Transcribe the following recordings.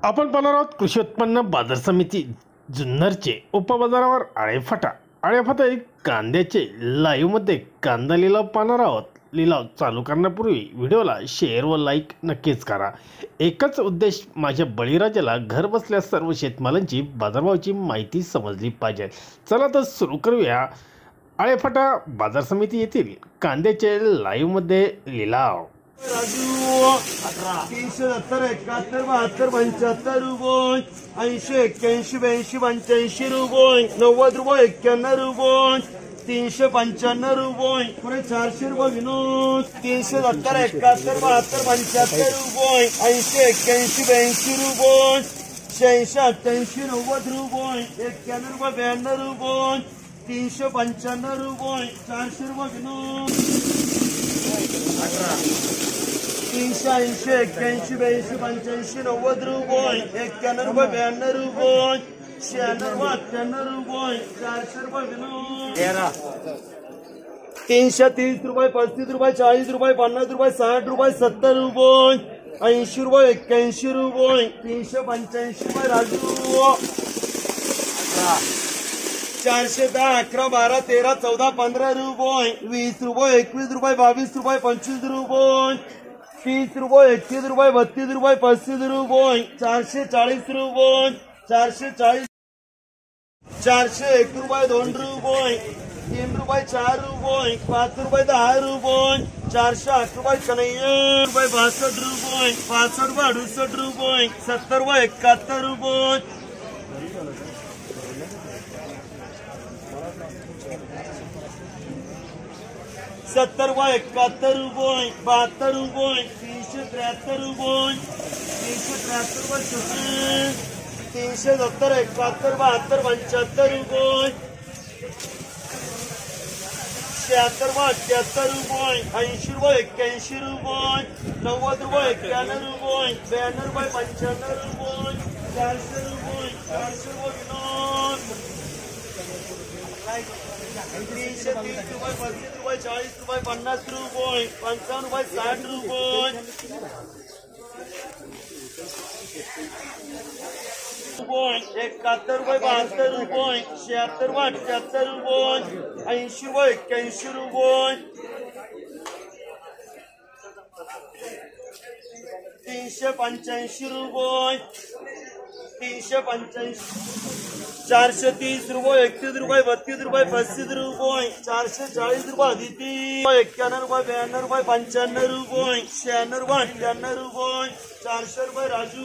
आपण पाहणार आहोत कृषी उत्पन्न बाजार समिती जुन्नरचे उपबाजारावर आळेफाटा एक कांद्याचे लाईव्हमध्ये कांदा लिलाव पाहणार आहोत। लिलाव चालू करण्यापूर्वी व्हिडिओला शेअर व लाईक नक्कीच करा। एकच उद्देश, माझ्या बळीराजाला घर बसल्या सर्व शेतमालांची बाजारभावाची माहिती समजली पाहिजे। चला तर सुरू करूया आळेफाटा बाजार समिती येथील कांद्याचे लाईव्हमध्ये लिलाव। राजू 370 71 72 रुपये 80 81 82 85 रुपये 90 रुपये 91 रुपये 395 रुपये पुढे 400 रुपये विनोद 370 71 72 75 रुपये 80 81 82 रुपये 86 88 90 रुपये 91 रुपये 92 रुपये 395 रुपये 400 रुपये विनोद 380 81 82 85 90 रुपये 91 रुपये 92 रुपये 96 98 रुपये 400 रुपये विनोद 330 रुपये 35 रुपये 40 रुपये 50 रुपये 60 रुपये 70 रुपये 80 रुपये 81 रुपये 385 रुपये राजू 410 11 12 13 14 15 रुपये 20 रुपये 21 रुपये 22 रुपये 25 रुपये 30 रुपये 31 रुपये 32 रुपये 35 रुपये 440 रुपये 440 401 रुपये 2 रुपये 3 रुपये 4 रुपये 5 रुपये 10 रुपये 408 रुपये 96 रुपये 62 रुपये 65 रुपये 68 रुपये 70 रुपये 71 रुपये 70 रुपये 71 रुपये 72 रुपये 373 रुपये 373 रुपये 370 71 72 75 रुपये 76 रुपये 78 रुपये 80 रुपये 81 रुपये 90 रुपये 91 रुपये 92 रुपये 95 रुपये 400 रुपये 400 रुपये 330 रुपये 35 रुपये 40 रुपये 50 रुपये 55 रुपये 60 रुपये 71 रुपये 72 रुपये 76 रुपये 78 रुपये 80 रुपये 81 रुपये 385 रुपये 385 430 रुपये 31 रुपये 32 रुपये 35 रुपये 440 रुपये अदिती 91 रुपये 92 रुपये 95 रुपये 96 रुपये 98 रुपये 400 रुपये राजू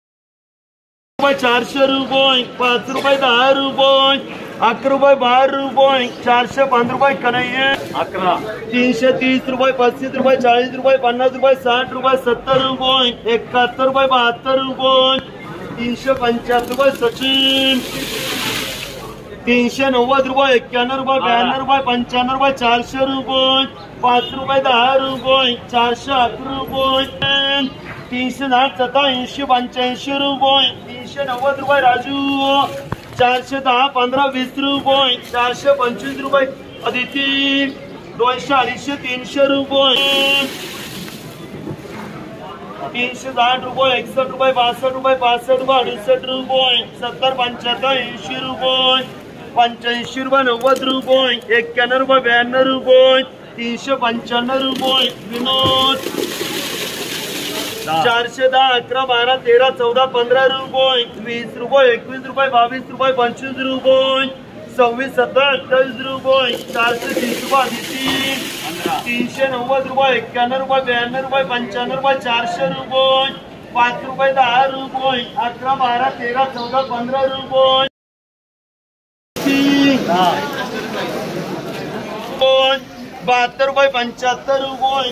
400 रुपये 5 रुपये 10 रुपये 11 रुपये 12 रुपये 405 रुपये कन्हैया 330 रुपये 35 रुपये 40 रुपये 50 रुपये 60 रुपये 70 रुपये 71 रुपये 72 रुपये 375 रुपये सचिन 390 रुपये 91 रुपये 92 रुपये 95 रुपये 400 रुपये 5 रुपये 10 रुपये 411 रुपये 310 87 85 रुपये 390 रुपये राजू 410 15 20 रुपये 425 रुपये अदिती 240 300 रुपये 360 रुपये 61 रुपये 62 रुपये 65 रुपये 68 रुपये 70 75 80 रुपये 85 रुपये 90 रुपये 91 रुपये 92 रुपये 395 रुपये विनोद 410 11 12 13 14 15 रुपये 20 रुपये 21 रुपये 22 रुपये 25 रुपये 26 27 28 रुपये 430 रुपये 390 रुपये 91 रुपये 92 रुपये 95 रुपये 400 रुपये 5 रुपये 10 रुपये 11 12 13 14 15 रुपये 72 रुपये 75 रुपये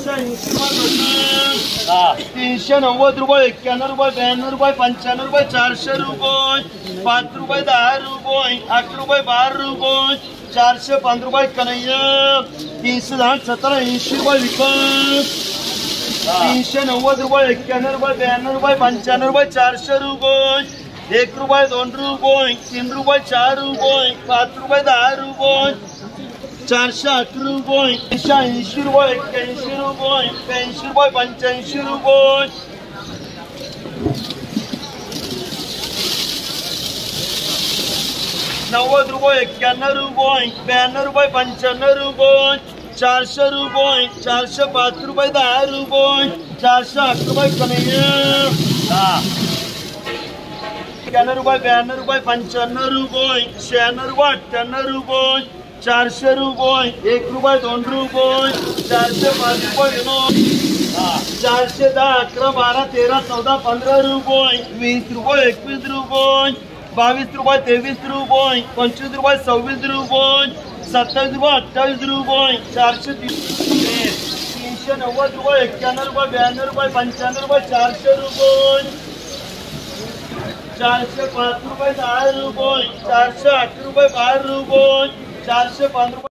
390 रुपये 91 रुपये 92 रुपये 95 रुपये 400 रुपये 5 रुपये 10 रुपये 8 रुपये 12 रुपये 405 रुपये कन्हैया 310 17 80 रुपये विकास 390 रुपये 91 रुपये 92 रुपये 95 रुपये 400 रुपये 1 रुपये 2 रुपये 3 रुपये 4 रुपये 5 रुपये 10 रुपये 408 रुपये 380 रुपये 81 रुपये 82 रुपये 85 रुपये 90 रुपये 91 रुपये 92 रुपये 95 रुपये 400 रुपये 405 रुपये 10 रुपये 408 रुपये कन्हैया 91 रुपये 92 रुपये 95 रुपये 96 रुपये 98 रुपये 400 रुपये 1 रुपये 2 रुपये 405 रुपये 410 11 12 13 14 15 रुपये 20 रुपये 21 रुपये 22 रुपये 23 रुपये 25 रुपये 26 रुपये 27 रुपये 28 रुपये 430 390 रुपये 91 रुपये 92 रुपये 95 रुपये 400 रुपये 405 रुपये 10 रुपये 408 रुपये 12 रुपये 405 रुपये